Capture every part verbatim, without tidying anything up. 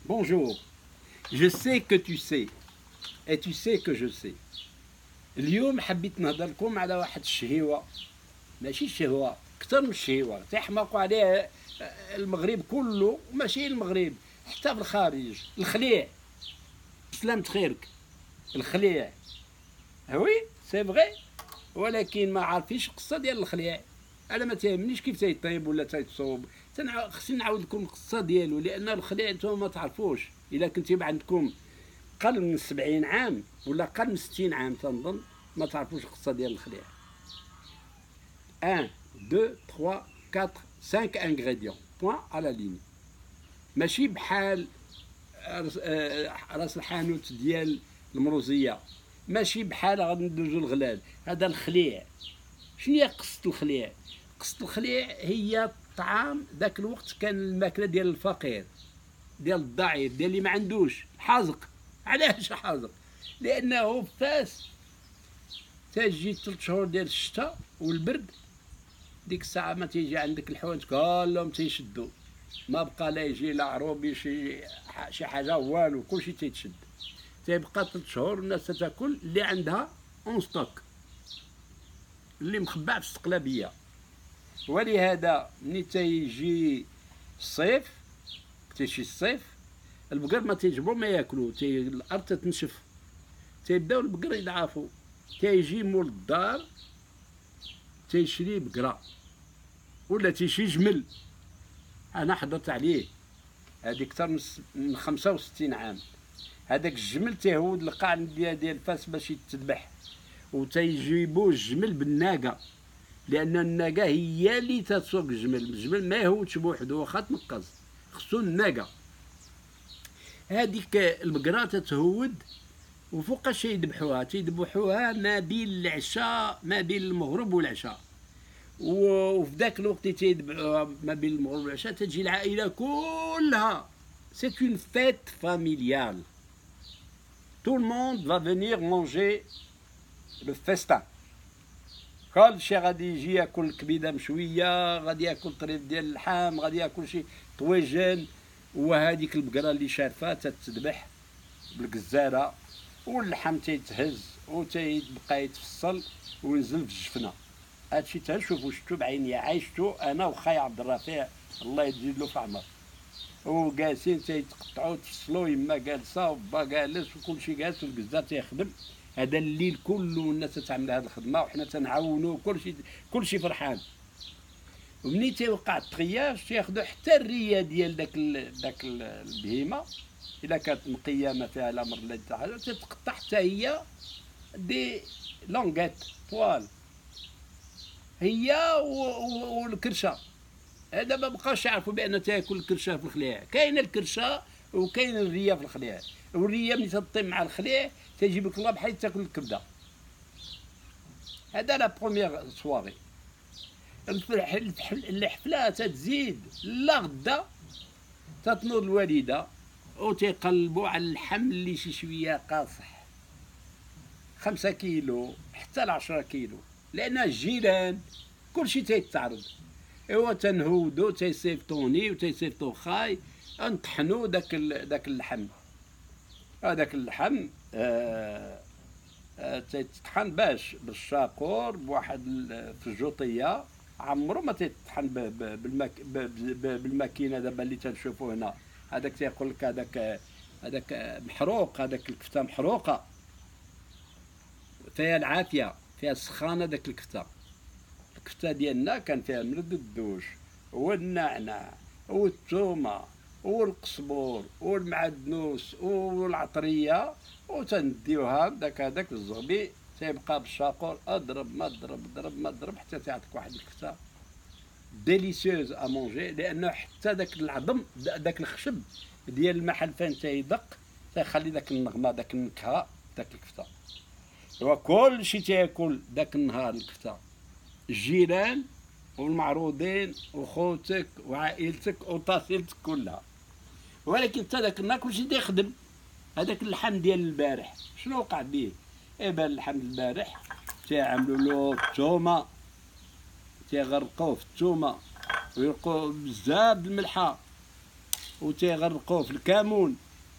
Bonjour, je sais que tu sais et tu sais que je sais. اليوم حبيت نهضر لكم على واحد الشهيوة، ماشي الشهوة، كثر من الشهيوة تيحماقوا عليه المغرب كله، وماشي المغرب حتى في الخارج. الخليع، سلامة خيرك، الخليع وي سي فغي، ولكن ما عارفينش القصة ديال الخليع. انا ما تيهمنيش كيف تيطيب ولا تيتصوب، خصني نعاود لكم القصة ديالو، لان الخليع نتوما ما تعرفوش. الا كنتي عندكم قل من سبعين عام ولا قل من ستين عام تنظن ما تعرفوش القصة ديال الخليع. واحد اثنين ثلاثة أربعة خمسة انغريديون بوان على ليني، ماشي بحال راس الحانوت ديال المروزية، ماشي بحال غادي ندوزو الغلال. هذا الخليع. شنو هي قصة الخليع؟ قصة الخليع هي الطعام ذاك الوقت كان الماكلة ديال الفقير، ديال الضعيف، ديال اللي ما عندوش، حازق. علاش حازق؟ لأنه فاس تجي ثلاث شهور ديال الشتاء والبرد، ديك الساعة ما تيجي عندك الحوانت كلهم تيشدوا، ما بقى لا يجي لا عروبي شي شي حاجة والو، كلشي تيتشد. تيبقى ثلاث شهور الناس تاكل اللي عندها اون ستوك، اللي مخبع في السقلابية. ولهذا ملي تيجي الصيف، تيجي الصيف البقر ما تيجبروا ما ياكلوا، تي الارض تتنشف، تيبداو البقر يضعفوا. تيجي مول الدار تيشري بقره ولا تيشري جمل. انا حضرت عليه هذه اكثر من خمسة وستين عام. هذاك الجمل تيهود القاع ديال ديال فاس باش يتذبح، وتيجيبوا الجمل بالناقه، لان الناقه هي اللي تسوق الجمل. الجمل ما يهودش بوحدو واخا تنقص، خصو الناقه. هذيك البقره تتهود، وفوقاش يذبحوها؟ تيذبحوها ما بين العشاء، ما بين المغرب والعشاء. وفي ذاك الوقت اللي تيذبحوها ما بين المغرب والعشاء تجي العائله كلها. سي اون فيت فاميليال، تو الموند فا فينير مونجي لو فيستان. كلشي غادي يجي ياكل كبيده مشويه، غادي ياكل طريف ديال اللحم، غادي ياكل شي طويجن. وهذيك البقره اللي شارفه تتذبح بالقزاره، واللحم تيتهز وتيبقى يتفصل وينزل في الجفنه. هادشي تنشوفو، شفتو بعيني، عايشتو انا وخاي عبد الرفيع الله يزيد له في عمر، وجالسين تيتقطعوا تفصلوا، يما جالسه وبا جالس وكلشي جالس والقزار تيخدم. هذا الليل كله الناس تتعمل هذه الخدمه وحنا تنعاونوا، كلشي كلشي فرحان. ومني تيوقع التغياج تياخذوا حتى الريه ديال داك داك البهيمه، الا كانت مقيمه فيها الامر ولا حتى حاجه، تتقطع حتى هي دي لونغيت طوال، هي والكرشه. هذا ما بقاش يعرفوا بان تاكل الكرشه في الخليع. كاينه الكرشه وكاين الريه في الخليع. والريه ملي تطيب مع الخليع تجيب لك الله بحال تاكل الكبده. هذا لا بروميير سواري. الحفله تتزيد لا غدا، تتنوض الوالده وتيقلبوا على اللحم اللي شي شويه قاصح، خمسة كيلو حتى لعشرة كيلو، لان الجيران كلشي تيتعرض. ايوا تنهودو تيصيفطوني وتيصيفطو خاي نطحنو داك داك اللحم. هذاك اللحم آه آه تيتطحن باش بالشاقور بواحد في الجوطيه، عمرو ما تيطحن بالماكينه دابا اللي تنشوفو هنا. هذاك تيقول لك هذاك هذاك محروق، هذاك الكفته محروقه فيها العافيه، فيها السخانه. داك الكفته الكفته ديالنا كان فيها مرد الدوش والنعناع والثومه والقزبور والمعدنوس والعطريه، وتنديوها داك هذاك الزغبي تيبقى بالشاقور. اضرب ما اضرب ضرب ما ضرب حتى تعطيك واحد الكفته ديليسيوز ا مونجي، لانه حتى داك العظم داك الخشب ديال المحل فين تيدق تيخلي داك النغمه داك النكهه داك الكفته. هو كلشي تياكل داك النهار الكفته، الجيران والمعروضين وخوتك وعائلتك وطاسيلتك كلها. ولكن حتى داك النهار كلشي تيخدم. هذاك اللحم ديال البارح شنو وقع به؟ ايبان اللحم البارح تيعملوا له الثومه، تيغرقوه في الثومه ويلقوه بزاف د الملحه وتيغرقوه في الكمون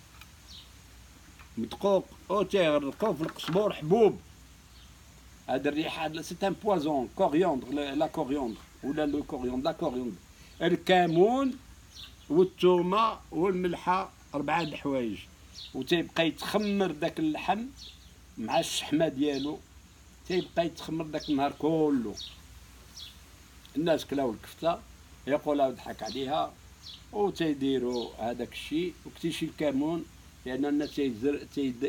مدقوق، او تيغرقوه في القزبور حبوب. هاد الريحه سي ان بوازون. كوريوندر، لا كوريوندر ولا لو كوريوندر، لا كوريوندر، الكمون والثومه والملحه، اربعه د الحوايج. وتيبقى يتخمر داك اللحم مع الشحمه ديالو، تيبقى يتخمر داك النهار كله. الناس كلاو الكفته يقولها وضحك عليها، و تيديروا هذاك الشيء. وكتيشي الكمون لان الناس تيزر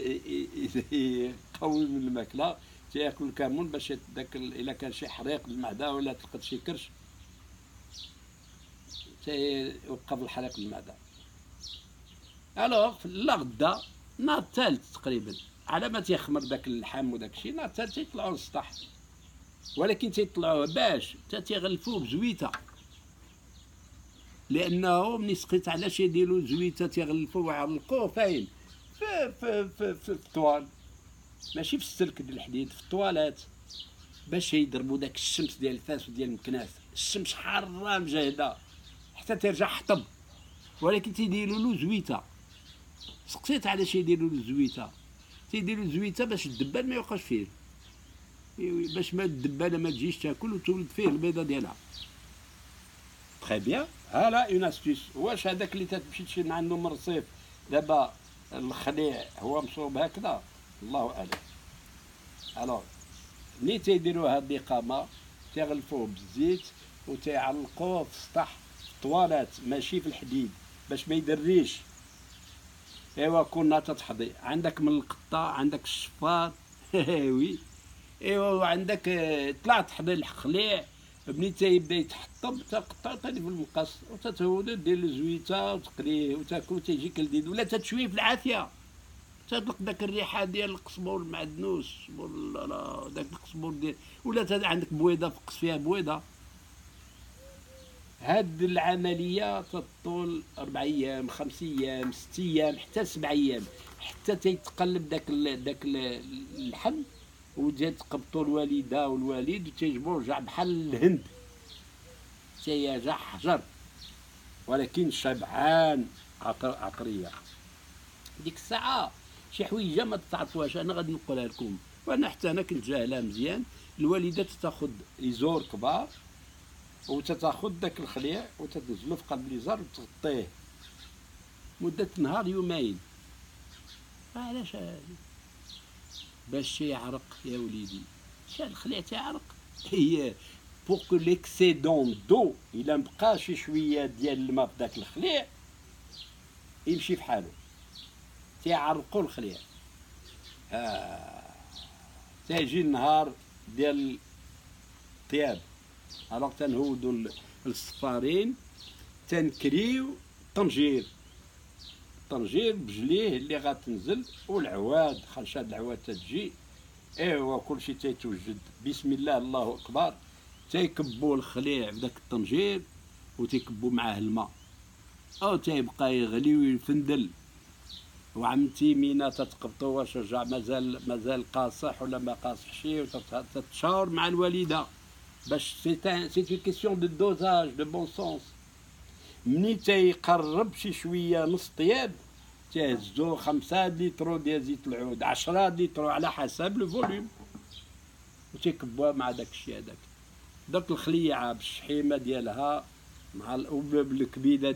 تيقوي من الماكله، تياكل الكمون باش داك الا كان شي حريق المعده ولا تلقى شي كرش تيوقف الحريق المعده. الوغ لا غدا نهار الثالث تقريبا على ما تيخمر داك اللحم وداك الشيء، نهار الثالث تيطلعوا للسطح، ولكن تيطلعوه باش تا تيغلفوه بزويته، لانه ملي سقيت علاش يديروا زويته تيغلفوه ويعلقوه فاين في في في, في, في الطوال، ماشي في السلك ديال الحديد، في الطوالات، باش يضربوا داك الشمس ديال الفاس وديال المكناس. الشمس حاره مجهده حتى ترجع حطب، ولكن تيديروا له زويته. سقسيت علاش يديروا له زويته، تيديروا زويته باش الدبان ما يوقعش فيه، باش ما الدبانه ما تجيش تاكل وتولد فيه البيضه ديالها. تري بيان، هالا اون استيس. واش هذاك اللي تمشي تشري من عنده من الرصيف دابا الخليع هو مصوب هكذا؟ الله اعلم. الوغ ملي تيديروا هاد الاقامه تيغلفوه بالزيت وتيعلقوه في السطح في الطوالات ماشي في الحديد باش ما يدريش. ايوا كنا تتحضي عندك من القطه، عندك الشفاط وي ايوا، وعندك طلع تحضي الخليع. ملي تيبدا يتحطب تقطع تاني في المقص وتتهودو دير الزويته وتقليه وتاكل تيجيك لذيذ، ولا تتشويه في العافيه تطلق داك الريحه ديال القزبور المعدنوس ولا داك القزبور ديال، ولا عندك بويضه فقس فيها بويضه. هاد العمليه تطول اربع ايام، خمس ايام، ست ايام، حتى سبع ايام، حتى تيتقلب داك داك اللحم وتجي تقبطوا الوالده والوالد وتيجبروا رجع بحال الهند، تيرجع حجر، ولكن شبعان عطر عطريه. ديك الساعه شي حويجه ما تعرفوهاش، انا غادي نقولها لكم، وانا حتى انا كنت جاهلها مزيان. الوالده تاخذ ليزور كبار وتتاخذ داك الخليع وتدزلو في قلب ليزار وتغطيه مده نهار يومين. علاش هادي؟ باش يعرق يا وليدي. شحال الخليع تيعرق؟ هي بوغ كو ليكسيدون دو الا مبقى شي شويه ديال الماء في داك الخليع يمشي في حالو، تيعرقوا الخليع. آه. تيجي النهار ديال الطياب، الوغ تنهودو الصفارين تنكريو الطنجير، الطنجير بجليه اللي غتنزل والعواد، خرشاد العواد تتجي. ايوا كلشي تيتوجد بسم الله الله اكبر، تيكبوا الخليع في داك الطنجير وتيكبوا معاه الماء او تيبقى يغلي ويفندل. وعمتي مينا تتقبطو واش رجع مازال مازال قاصح ولا ما قاصحش، وتتشاور مع الوالده باش سي سي اون كيسيون دو دوزاج دو بون سونس. مني تيقرب شي شويه نص طياب تيهزو خمسة لترو ديال زيت العود، عشرة لترو على حسب لو فوليوم، وتيكبوها مع داك الشيء هذاك. داك الخليعه بالشحيمه ديالها مع بالكبيده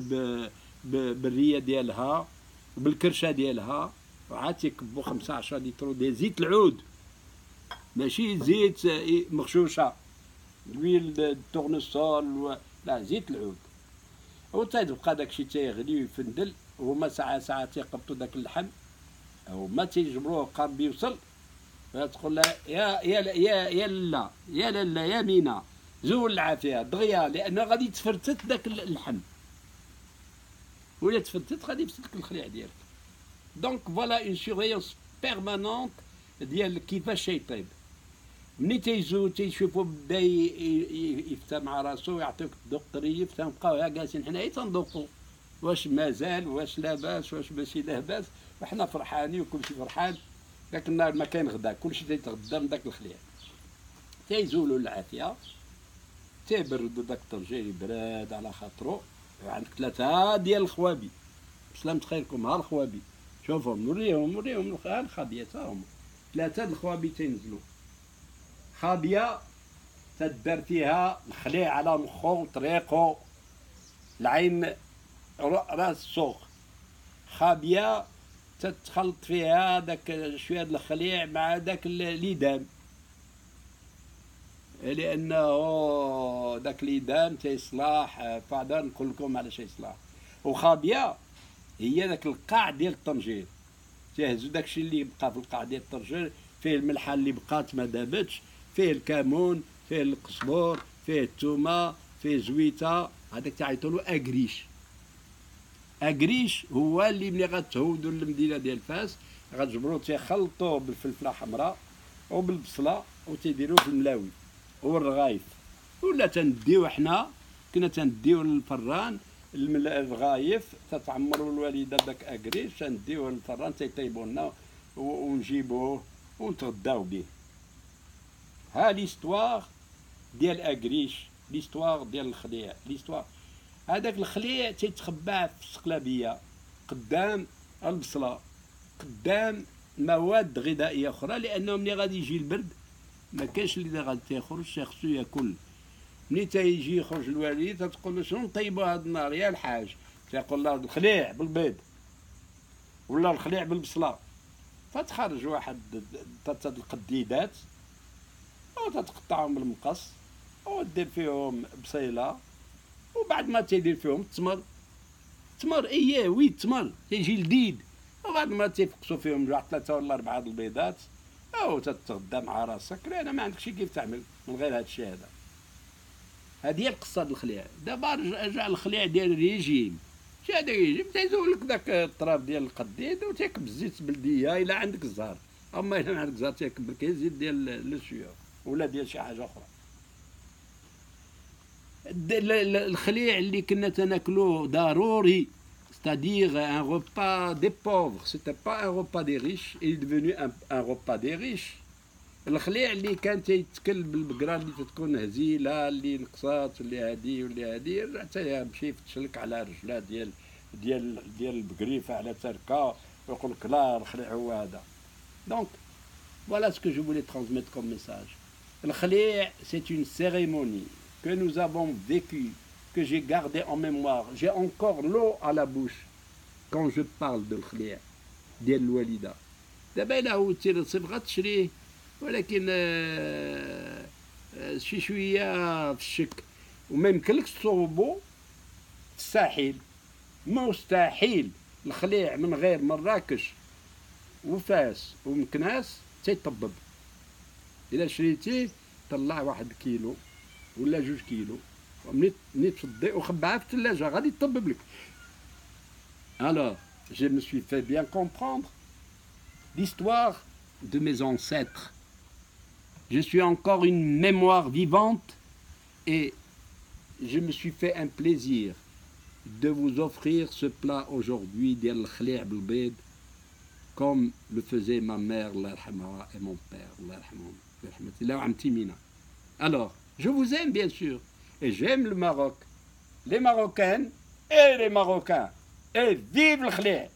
بالريه ديالها وبالكرشه ديالها، وعاد تيكبو خمسة عشرة لترو ديال زيت العود، ماشي زيت مغشوشه دويل التورنسول، لا زيت العود. وتيبقى داكشي تيغلي ويفندل، وهما ساعه ساعه تيقبطوا داك اللحم، هما تيجبروه قرب يوصل، تقول لها يا يا يا يا لا يا لالا يا مينا زول العافيه دغيا، لانه غادي تفرتت داك اللحم، ولا تفرتت غادي يفسدك الخليع ديالك. دونك فوالا اون سوريونس بيرمانونت ديال كيفاش يطيب. ملي تيجو تيشوفوا بدا يفتى مع راسو ويعطيوك الذوق طريف، تنبقاو جالسين حنايا تنذوقوا واش مازال واش لاباس واش ماشي لاباس، وحنا فرحانين وكلشي فرحان. داك النهار ما كاين غدا، كلشي تيتغدى من داك الخليع. تيزولوا العافيه، تيبردوا داك الطنجير يبراد على خاطرو، عندك ثلاثة ديال الخوابي، سلامت خيركم، ها الخوابي، شوفهم نوريهم نوريهم ها الخابيات، ها هما ثلاثة د الخوابي تينزلوا. خابية تدار فيها الخليع على مخو طريقو العين راس السوق. خابية تتخلط فيها داك شويه د الخليع مع داك الليدام، لانه داك الليدام تيصلاح بعدا نقول لكم علاش يصلاح. وخابيه هي داك القاع ديال الطنجير، تيهزو داكشي اللي بقى في القاع ديال الطنجير، فيه الملحه اللي بقات ما دابتش، فيه الكمون، فيه القزبور، فيه الثومه، فيه زويته، هذاك تعيطوا له اكريش. اكريش هو اللي ملي غتهودوا للمدينه ديال فاس غتجبروه تيخلطوه بالفلفله حمراء وبالبصله وتيديروه في الملاوي والرغايف، ولا تنديو حنا كنا تنديو للفران الرغايف تتعمروا الوالده داك اكريش، تنديوه للفران تيطيبوا لنا ونجيبوه ونتغداو به. ها ليستواغ ديال اكريش، ليستواغ ديال الخليع، ليستواغ هذاك الخليع تيتخبى في السقلابيه قدام البصله، قدام مواد غذائيه اخرى، لانه ملي غادي يجي البرد ما كاينش اللي غادي تيخرج خصو ياكل. ملي تيجي يخرج الوالد تتقول له شنو نطيبوا هذا النهار يا الحاج، تيقول له الخليع بالبيض ولا الخليع بالبصله، فتخرج واحد ثلاثه القديدات وتتقطعهم بالمقص ودير فيهم بصيله، وبعد ما تيدير فيهم التمر، التمر اييه وي التمر تيجي لذيذ، وبعد ما تيفقسوا فيهم جوج ثلاثه ولا اربعه د البيضات او تتغدى مع راسك، لان ما عندكش كيف تعمل من غير هذا الشيء هذا. هذه هي القصه ديال الخليع. دابا رجع الخليع ديال الريجيم، شي هذا يجيب تيزول لك داك الطراف ديال القديد وتيكب الزيت بلديه الا عندك الزهر، اما الا ما عندك الزهر تيكب لك زيت ديال لو ولا ديال شي حاجه اخرى. الخليع اللي كنا تناكلوه ضروري، c'est-à-dire un repas des pauvres, c'était pas un repas des riches, il est devenu un, un repas des riches. الخليع اللي كان تيتكل بالبقره اللي تتكون هزيله اللي نقصات اللي هادي واللي هادي، رجع تيمشي يفتشلك على رجله ديال ديال ديال البقريفه على تركه ويقول لك لا الخليع هو هذا. دونك voilà ce que je voulais transmettre comme message. الخليع c'est une cérémonie que nous avons vécue, que j'ai gardé en mémoire. J'ai encore l'eau à la bouche quand je parle de الخليع ديال الوالده. دابا الا هوتي للصبغه تشريه، ولكن شي شويه في الشك، وما يمكنلكش تصوبو في الساحل، مستحيل. الخليع من غير مراكش وفاس ومكناس تيطبب. الا شريتيه طلع واحد كيلو ولا جوج كيلو، ومني تفضي وخبعها في الثلاجه غادي يطبب لك. Alors, je me suis fait bien comprendre l'histoire de mes ancêtres. Je suis encore une mémoire vivante et je me suis fait un plaisir de vous offrir ce plat aujourd'hui ديال الخليع بالبيض comme le faisait ma mère الله يرحمها et mon père الله يرحمهم برحمة الله وعمتي مينا. Alors, je vous aime bien sûr et j'aime le Maroc, les Marocaines et les Marocains, et vive le khliع.